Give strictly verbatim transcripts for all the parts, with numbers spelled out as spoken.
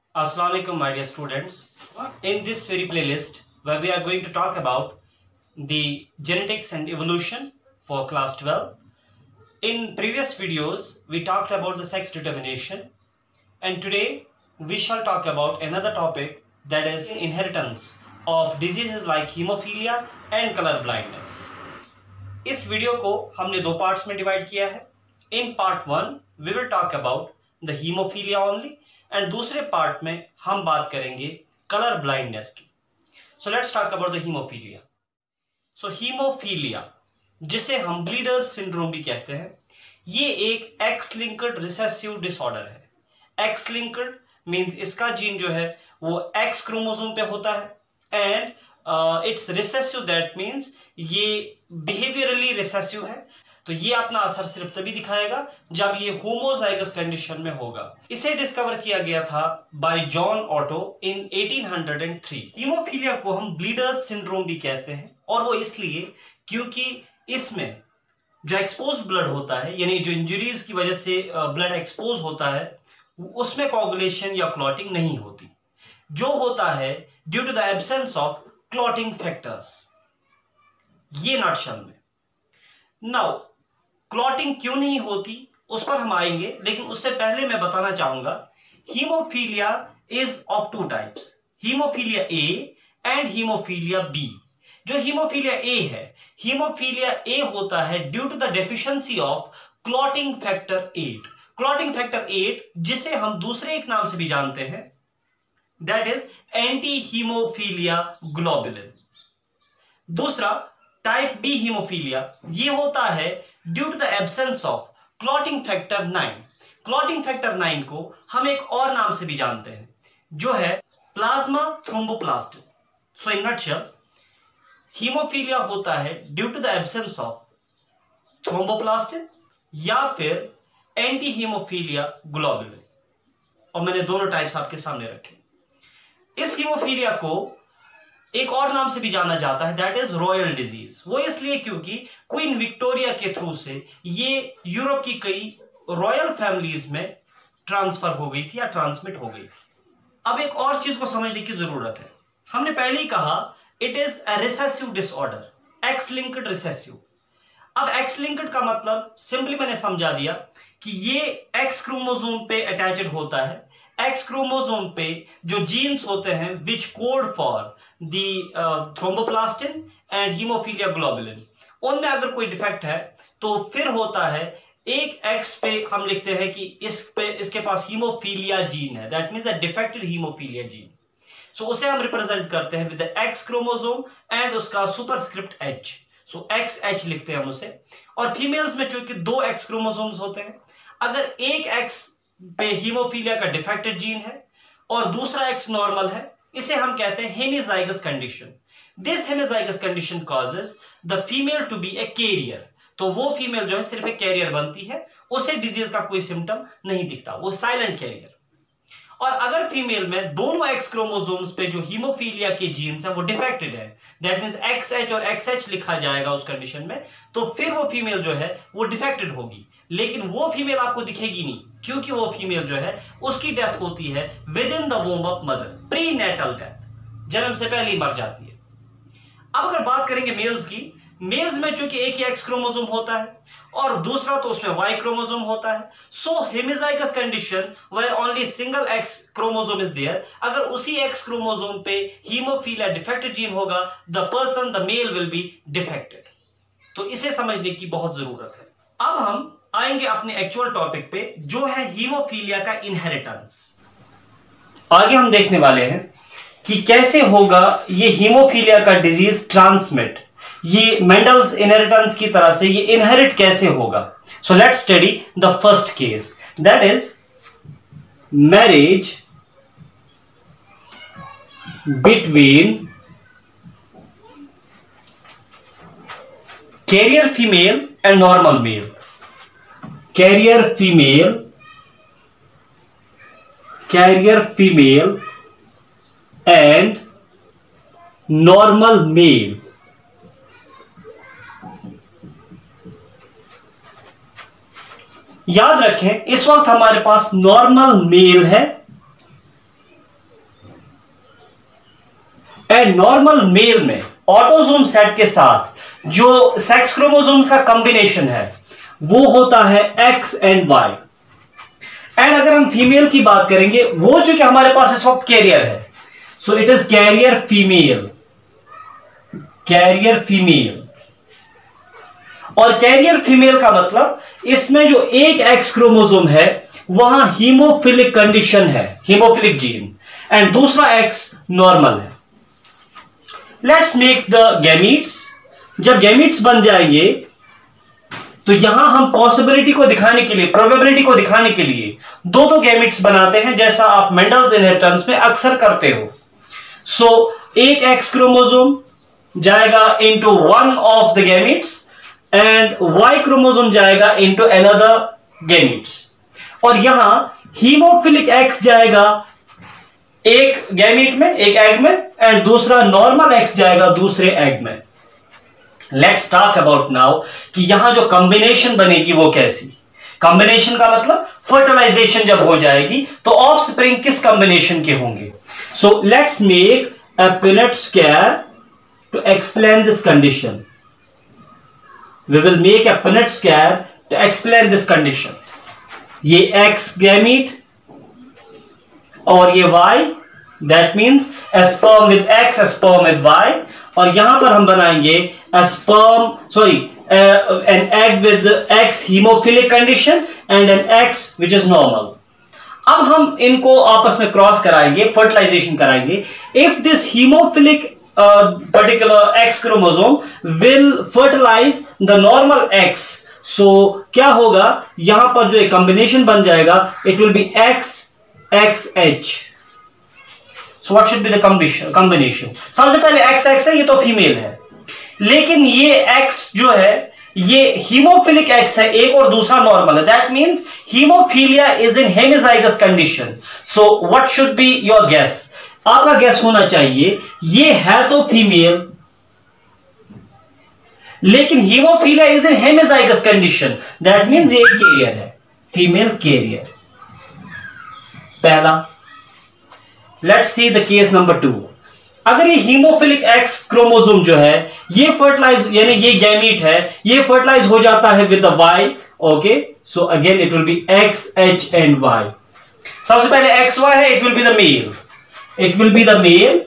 Assalamualaikum, my dear students. In this very playlist, where we are going to talk about the genetics and evolution for class twelve. In previous videos, we talked about the sex determination, and today we shall talk about another topic, that is inheritance of diseases like hemophilia and color blindness. इस video को हमने दो parts में divide किया है. In part one we will talk about the haemophilia only, and दूसरे part में हम बात करेंगे कलर ब्लाइंडनेस की. So let's talk about the haemophilia. So haemophilia, जिसे हम ब्लीडर्स सिंड्रोम भी कहते हैं, ये एक एक्स लिंक्ड रिसेसिव डिसऑर्डर है. एक्स लिंक्ड मींस इसका जीन जो है वो एक्स क्रोमोसोम पे होता है, and it's recessive, that means ये बिहेवियरली रिसेसिव है. तो ये अपना असर सिर्फ तभी दिखाएगा जब ये होमोजाइगस कंडीशन में होगा. इसे डिस्कवर किया गया था by John Otto in eighteen hundred three. Haemophilia को हम ब्लीडर्स सिंड्रोम भी कहते हैं, और वो इसलिए क्योंकि इसमें जो एक्सपोज्ड ब्लड होता है, यानी जो इंजरीज की वजह से ब्लड एक्सपोज होता है, उसमें कोगुलेशन या क्लॉटिंग नहीं होती. जो होता है due to the absence of clotting factors. ये नटशल में. नाउ क्लॉटिंग क्यों नहीं होती उस पर हम आएंगे, लेकिन उससे पहले मैं बताना चाहूंगा haemophilia is of two types, haemophilia A and haemophilia B. जो हीमोफीलिया ए है, हीमोफीलिया ए होता है due to the deficiency of clotting factor eight. Clotting factor eight, जिसे हम दूसरे एक नाम से भी जानते हैं, that is anti haemophilia globulin. दूसरा टाइप बी हीमोफीलिया, ये होता है due to the absence of clotting factor nine. Clotting factor nine को हम एक और नाम से भी जानते हैं, जो है plasma thromboplastin. So in nutshell, haemophilia होता है due to the absence of thromboplastin या फिर एंटी हीमोफीलिया ग्लोबुलिन, और मैंने दोनों टाइप्स आपके सामने रखे. इस हीमोफीलिया को एक और नाम से भी जाना जाता है, दैट इज रॉयल डिजीज. वो इसलिए क्योंकि क्वीन विक्टोरिया के थ्रू से ये यूरोप की कई रॉयल फैमिलीज में ट्रांसफर हो गई थी या ट्रांसमिट हो गई थी. अब एक और चीज को समझने की जरूरत है. हमने पहले ही कहा it is a recessive disorder, X linked recessive. अब एक्स लिंक्ड का मतलब सिंपली मैंने समझा दिया कि ये एक्स क्रोमोसोम पे अटैच्ड होता है. एक्स क्रोमोसोम पे जो जीन्स होते हैं which code for the thromboplastin and haemophilia globulin, उनमें अगर कोई डिफेक्ट है तो फिर होता है एक एक्स पे हम लिखते हैं कि इस पे इसके पास हीमोफीलिया जीन है, that means a defected haemophilia gene. So उसे हम रिप्रेजेंट करते हैं with the X chromosome and उसका superscript H. So X H लिखते हैं हम उसे. और फीमेल्स में चूंकि दो एक्स क्रोमोसोम्स होते हैं, अगर एक एक्स पे हीमोफीलिया का डिफेक्टेड जीन है और दूसरा एक्स नॉर्मल है, इसे हम कहते हैं hemizygous condition. This hemizygous condition causes the female to be a carrier. तो वो फीमेल जो है सिर्फ एक कैरियर बनती है, उसे डिजीज का कोई सिम्टम नहीं दिखता, वो साइलेंट कैरियर. और अगर फीमेल में दोनों एक्स क्रोमोसोम्स पे जो हीमोफीलिया के जीन्स है वो डिफेक्टेड है, दैट मींस एक्स एच और एक्स एच लिखा जाएगा उस कंडीशन में, तो फिर वो फीमेल जो है वो डिफेक्टेड होगी. लेकिन वो फीमेल आपको दिखेगी नहीं, क्योंकि वो फीमेल जो है उसकी डेथ होती है within the womb of mother, prenatal death, जन्म से पहले ही मर जाती है. अब अगर बात करेंगे मेल्स की, मेल्स में चूंकि एक ही एक्स क्रोमोसोम होता है और दूसरा तो उसमें वाई क्रोमोसोम होता है, so hemizygous condition where only single X chromosome is there. अगर उसी एक्स क्रोमोसोम पे हीमोफीलिया डिफेक्टेड जीन होगा, the person the male will be defected. तो इसे समझने की बहुत जरूरत है. अब हम आएंगे अपने एक्चुअल टॉपिक पे, जो है हीमोफीलिया का इनहेरिटेंस. आगे हम देखने वाले हैं कि कैसे होगा ये हीमोफीलिया का डिजीज ट्रांसमिट, ये मेंडल्स इनहेरिटेंस की तरह से ये इनहेरिट कैसे होगा. So let's study the first case, that is marriage between carrier female and normal male. Carrier female, carrier female and normal male. याद रखें इस वक्त हमारे पास नॉर्मल मेल है एंड नॉर्मल मेल में ऑटोसोम सेट के साथ जो सेक्स क्रोमोसोम्स का कॉम्बिनेशन है वो होता है एक्स एंड वाई। एंड अगर हम फीमेल की बात करेंगे, वो जो कि हमारे पास इस वक्त कैरियर है, so it is carrier female, carrier female. और कैरियर फीमेल का मतलब इसमें जो एक एक्स क्रोमोसोम है वहां हीमोफिलिक कंडीशन है, हीमोफिलिक जीन, एंड दूसरा एक्स नॉर्मल है। Let's make the gametes. जब गैमीट्स बन जाएंगे तो यहां हम पॉसिबिलिटी को दिखाने के लिए, प्रोबेबिलिटी को दिखाने के लिए दो दो गैमीट्स बनाते हैं, जैसा आप मेंडल्स इनहेरिटेंस में अक्सर करते हो। सो so, एक एक्स क्रोमोसोम जाएगा into one of the gametes and Y chromosome जाएगा इनटू अनदर गैमीट्स। और यहां हीमोफिलिक एक्स जाएगा एक गैमीट में, एक एग में, एंड दूसरा नॉर्मल एक्स जाएगा दूसरे एग में। लेट्स टॉक अबाउट नाउ कि यहां जो कॉम्बिनेशन बनेगी वो कैसी। कॉम्बिनेशन का मतलब फर्टिलाइजेशन जब हो जाएगी तो ऑफस्प्रिंग किस कॉम्बिनेशन के होंगे। So let's make a Punnett square to explain this condition. We will make a Punnett square to explain this condition. ये एक्स गैमीट और ये y, that means a sperm with x, a sperm with y, और यहां पर हम बनाएंगे a sperm, sorry, uh, an egg with x hemophilic condition and an x which is normal. अब हम इनको आपस में क्रॉस कराएंगे, फर्टिलाइजेशन कराएंगे। If this hemophilic uh, particular x chromosome will fertilize the normal x, so क्या होगा, यहां पर जो एक कॉम्बिनेशन बन जाएगा, it will be x X H. So what should be the combination? Combination. सबसे पहले X X है, ये तो फीमेल है, लेकिन ये X जो है ये हीमोफिलिक X है, एक और दूसरा नॉर्मल है। That means haemophilia is in homozygous condition. So what should be your guess? आपका गैस होना चाहिए ये है तो फीमेल, लेकिन haemophilia is in homozygous condition. That means ये कैरियर है, फीमेल कैरियर। पहला। Let's see the case number two. अगर ये हीमोफिलिक एक्स क्रोमोसोम जो है ये फर्टिलाइज, यानी ये गैमीट है, ये फर्टिलाइज हो जाता है with the Y, okay, so again it will be X H and Y. सबसे पहले एक्स वाई है, it will be the male, it will be the male.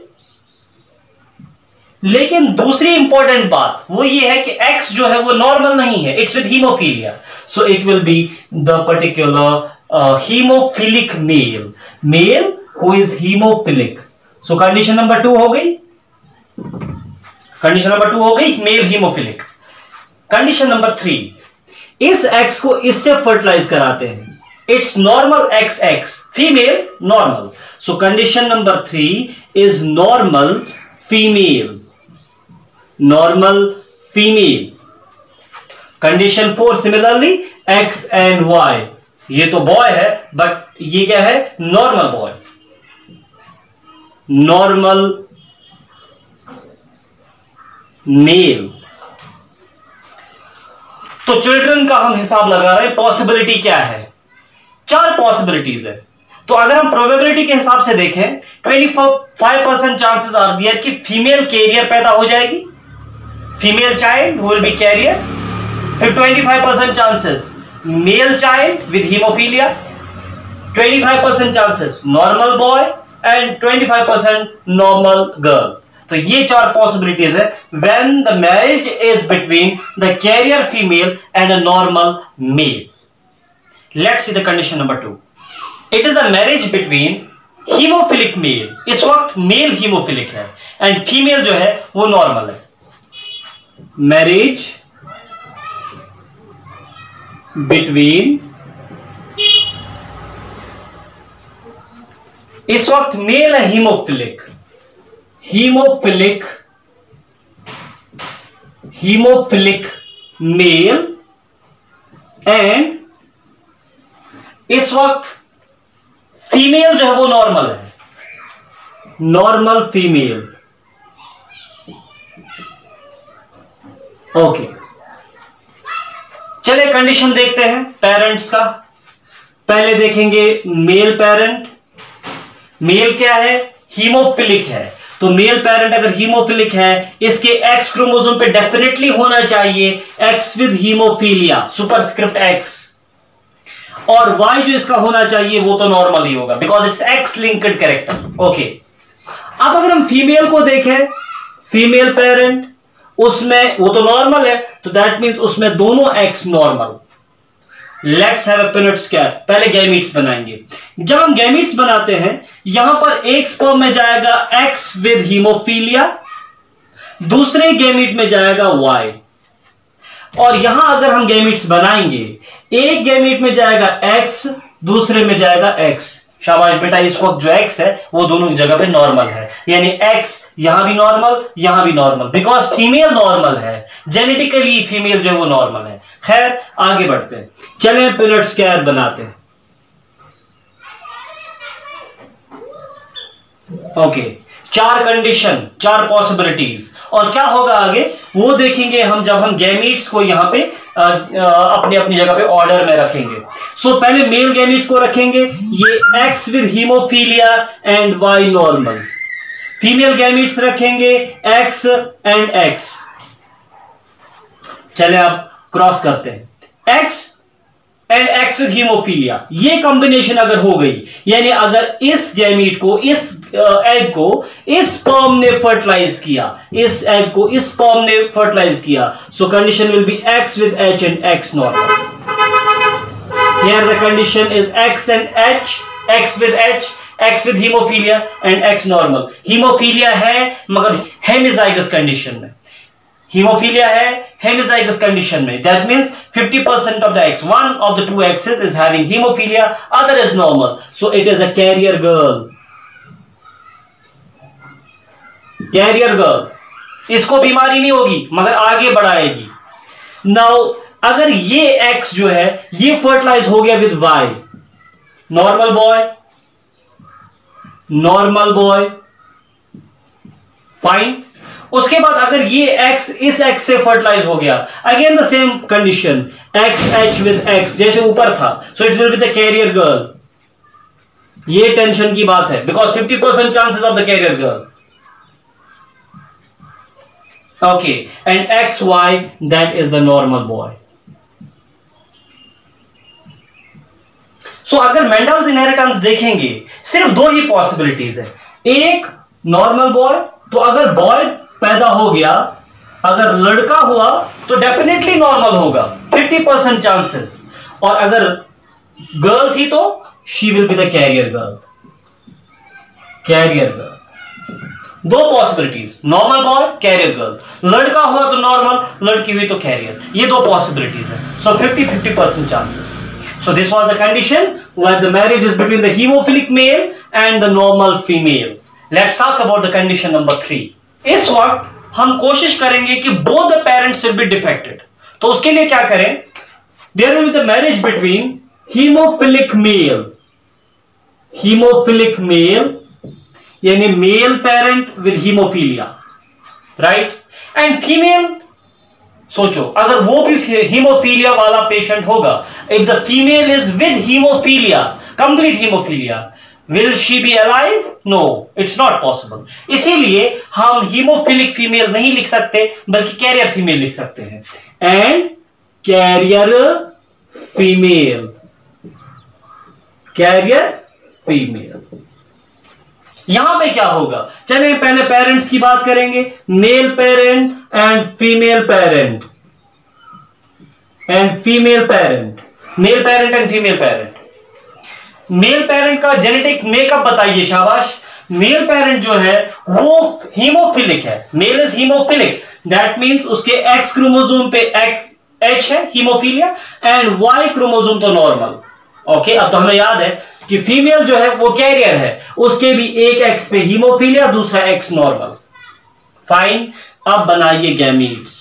लेकिन दूसरी इंपॉर्टेंट बात वो ये है कि एक्स जो है वो नॉर्मल नहीं है, it's with haemophilia, so it will be the particular Uh, hemophilic male, male who is hemophilic. So condition number two हो गई, condition number two हो गई male hemophilic. Condition number three, इस X को इससे fertilize कराते हैं, it's normal X X, female normal. So condition number three is normal female, normal female. Condition four similarly X and Y. ये तो boy है, बट ये क्या है, नॉर्मल बॉय, नॉर्मल मेल। तो चिल्ड्रन का हम हिसाब लगा रहे हैं, पॉसिबिलिटी क्या है, चार पॉसिबिलिटीज है। तो अगर हम प्रोबेबिलिटी के हिसाब से देखें, पच्चीस परसेंट चांसेस आर देयर कि फीमेल कैरियर पैदा हो जाएगी, female child who will be carrier. फिर पच्चीस percent chances male child with haemophilia, पच्चीस percent chances normal boy and पच्चीस परसेंट नॉर्मल गर्ल। तो ये चार पॉसिबिलिटीज है when the marriage is between the carrier female and a normal male. Let's see the condition number two. It is the marriage between haemophilic male, इस वक्त mail haemophilic है and female जो है वो नॉर्मल है। Marriage between, इस वक्त male है haemophilic, haemophilic haemophilic male and इस वक्त फीमेल जो है वो नॉर्मल है, नॉर्मल फीमेल। ओके, चलिए कंडीशन देखते हैं पेरेंट्स का। पहले देखेंगे मेल पेरेंट। मेल क्या है, हीमोफिलिक है, तो मेल पेरेंट अगर हीमोफिलिक है, इसके एक्स क्रोमोसोम पे डेफिनेटली होना चाहिए X with haemophilia, superscript X, और वाई जो इसका होना चाहिए वो तो नॉर्मल ही होगा because it's X linked character. Okay, अब अगर हम फीमेल को देखें, फीमेल पेरेंट, उसमें वो तो नॉर्मल है, तो दैट मींस उसमें दोनों X normal. Let's have a Punnett square, पहले गैमीट्स बनाएंगे। जब हम गैमीट्स बनाते हैं, यहां पर एक स्पर्म में जाएगा एक्स विद हीमोफीलिया, दूसरे गैमीट में जाएगा वाई, और यहां अगर हम गैमीट्स बनाएंगे, एक गैमीट में जाएगा एक्स, दूसरे में जाएगा एक्स। शाबाश बेटा, इस वक्त जो एक्स है वो दोनों की जगह पे नॉर्मल है, यानी एक्स यहां भी नॉर्मल, यहां भी नॉर्मल, बिकॉज फीमेल नॉर्मल है, जेनेटिकली फीमेल जो है वो नॉर्मल है। खैर आगे बढ़ते हैं, चलें पिनट स्क्वायर बनाते हैं। ओके, चार कंडीशन, चार पॉसिबिलिटीज, और क्या होगा आगे वो देखेंगे हम जब हम गैमीट्स को यहां पे आ, आ, अपनी अपनी जगह पे ऑर्डर में रखेंगे। सो so, पहले मेल गैमीट्स को रखेंगे, ये X with haemophilia and Y normal. Female gametes रखेंगे एक्स एंड एक्स। चले अब क्रॉस करते हैं, X and X with haemophilia, ये कॉम्बिनेशन अगर हो गई, यानी अगर इस गैमीट को, इस एग को इस स्पर्म ने फर्टिलाइज किया, इस एग को इस स्पर्म ने फर्टिलाइज किया, so condition will be X with H and X normal. Here the condition is X and H, X with H, X with haemophilia and X normal. Haemophilia है मगर hemizygous condition में, haemophilia है hemizygous condition में, that means fifty percent of the eggs, one of the two eggs is having hemophilia, other is normal, so it is a carrier girl, carrier girl. इसको बीमारी नहीं होगी मगर आगे बढ़ाएगी। नाउ अगर ये एक्स जो है ये फर्टिलाइज हो गया with Y, normal boy, normal boy, fine. उसके बाद अगर ये एक्स इस एक्स से फर्टिलाइज हो गया, again the same condition, X H with X जैसे ऊपर था, so it will be the carrier girl. ये टेंशन की बात है because fifty percent chances of the carrier girl. Okay, and X Y, that is the normal boy. So अगर Mendel's inheritance देखेंगे, सिर्फ दो ही पॉसिबिलिटीज है, एक नॉर्मल बॉय, तो अगर बॉय पैदा हो गया, अगर लड़का हुआ तो डेफिनेटली नॉर्मल होगा, फिफ्टी परसेंट चांसेस, और अगर गर्ल थी तो she will be the carrier girl, carrier girl. दो possibilities, normal boy, carrier girl, लड़का हुआ तो नॉर्मल, लड़की हुई तो कैरियर, ये दो पॉसिबिलिटीज है। So fifty fifty percent chances. So this was the condition where the marriage is between the haemophilic male and the normal female. Let's talk about the condition number three. इस वक्त हम कोशिश करेंगे कि both the parents will be defected, तो उसके लिए क्या करें, there will be the marriage between haemophilic male, haemophilic male यानी male parent with haemophilia, right, and female. सोचो अगर वो भी हीमोफीलिया वाला पेशेंट होगा, if the female is with haemophilia, complete haemophilia, will she be alive? No, it's not possible. इसीलिए हम haemophilic female नहीं लिख सकते बल्कि कैरियर फीमेल लिख सकते हैं, and carrier female, carrier female. यहां पे क्या होगा, चलिए पहले पेरेंट्स की बात करेंगे, male parent and female parent, and female parent, male parent and female parent. Male parent का जेनेटिक मेकअप बताइए, शाबाश। मेल पेरेंट जो है वो हीमोफिलिक है, male is haemophilic, that means उसके एक्स क्रोमोसोम पे एच है हीमोफीलिया, एंड वाई क्रोमोसोम तो नॉर्मल। ओके okay, अब तो हमें याद है कि फीमेल जो है वो कैरियर है, उसके भी एक एक्स पे हीमोफीलिया, दूसरा एक्स नॉर्मल, फाइन। अब बनाइए गैमीट्स।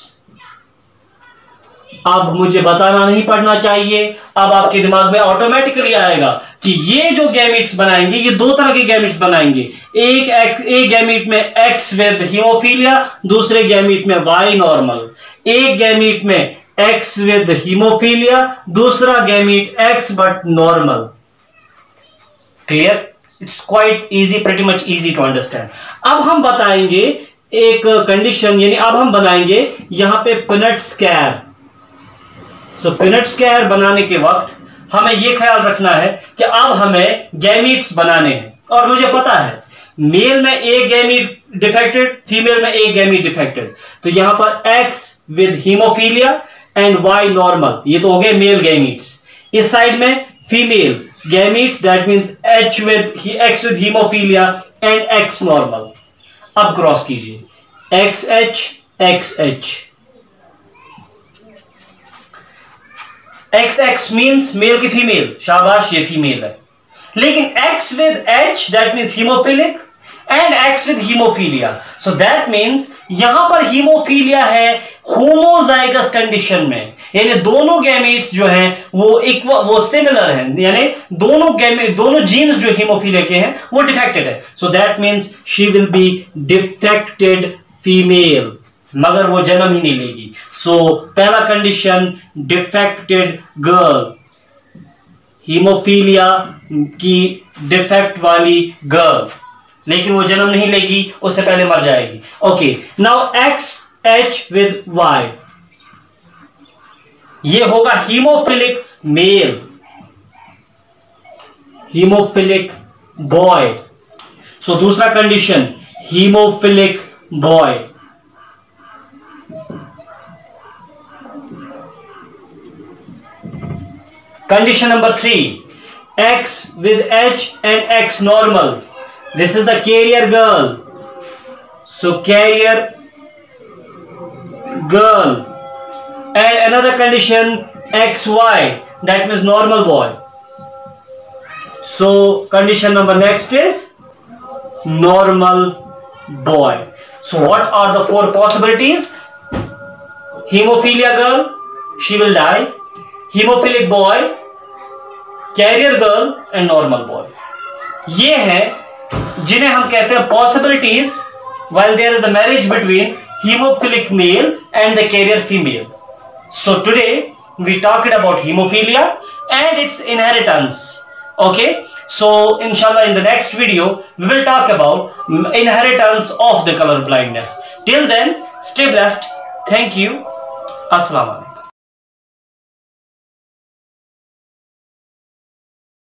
अब मुझे बताना नहीं पड़ना चाहिए, अब आपके दिमाग में ऑटोमेटिकली आएगा कि ये जो गैमीट्स बनाएंगे ये दो तरह के गैमीट्स बनाएंगे, एक एक्स, एक गैमीट में एक्स विद हीमोफीलिया, दूसरे गैमीट में वाई नॉर्मल, एक गैमीट में एक्स विद हीमोफीलिया, दूसरा gamete X but normal. Clear? It's quite easy, pretty much easy to understand. अब हम बताएंगे एक कंडीशन, यानी अब हम बनाएंगे यहां पे पिनट स्क्वायर। सो पिनट स्क्वायर बनाने के वक्त हमें यह ख्याल रखना है कि अब हमें गैमीट्स बनाने हैं, और मुझे पता है मेल में एक गैमीट डिफेक्टेड, फीमेल में एक गैमीट डिफेक्टेड, तो यहां पर X with haemophilia and Y normal, ये तो हो गए मेल गैमीट्स। इस साइड में female gametes, that means H with X with haemophilia and X normal. अब क्रॉस कीजिए X H X H, X X means male की फीमेल, शाबाश ये फीमेल है। लेकिन X with H that means haemophilic and X with haemophilia, so that means यहां पर haemophilia है होमोजाइगस कंडीशन में, यानी दोनों गैमेट्स जो हैं वो इक्वल, वो सिमिलर हैं, यानी दोनों गैमेट, दोनों जीन्स जो हीमोफीलिया के हैं वो डिफेक्टेड है। So that means she will be defected female, मगर वो जन्म ही नहीं लेगी। सो so, पहला कंडीशन डिफेक्टेड गर्ल, हीमोफीलिया की डिफेक्ट वाली गर्ल, लेकिन वो जन्म नहीं लेगी, उससे पहले मर जाएगी। Okay, now X H with Y, ये होगा haemophilic male, haemophilic boy. So दूसरा condition haemophilic boy. Condition number three, X with H and X normal. This is the carrier girl. So carrier girl. And another condition X Y, that means normal boy. So condition number next is normal boy. So what are the four possibilities? Hemophilia girl, she will die. Hemophilic boy, carrier girl and normal boy, ये है जिन्हें हम कहते हैं possibilities while there is the marriage between haemophilic male and the carrier female. So today we talked about haemophilia and its inheritance. Okay, so इंशाल्लाह in the next video we will talk about inheritance of the colour blindness. Till then stay blessed, thank you, अस्सलाम वालेकुम।